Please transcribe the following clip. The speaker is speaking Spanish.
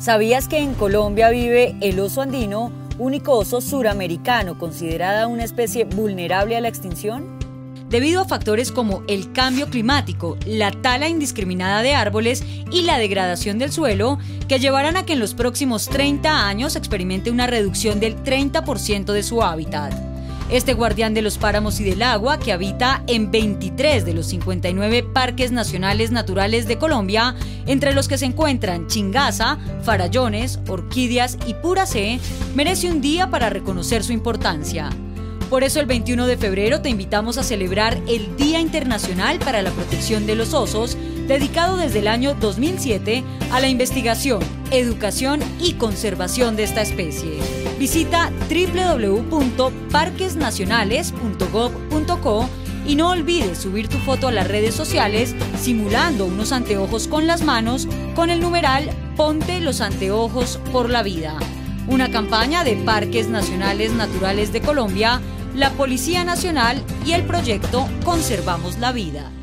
¿Sabías que en Colombia vive el oso andino, único oso suramericano considerada una especie vulnerable a la extinción? Debido a factores como el cambio climático, la tala indiscriminada de árboles y la degradación del suelo, que llevarán a que en los próximos 30 años experimente una reducción del 30% de su hábitat. Este guardián de los páramos y del agua, que habita en 23 de los 59 parques nacionales naturales de Colombia, entre los que se encuentran Chingaza, Farallones, Orquídeas y Puracé, merece un día para reconocer su importancia. Por eso el 21 de febrero te invitamos a celebrar el Día Internacional para la Protección de los Osos, dedicado desde el año 2007 a la investigación, educación y conservación de esta especie. Visita www.parquesnacionales.gov.co y no olvides subir tu foto a las redes sociales simulando unos anteojos con las manos con el numeral Ponte los anteojos por la vida. Una campaña de Parques Nacionales Naturales de Colombia, la Policía Nacional y el proyecto Conservamos la Vida.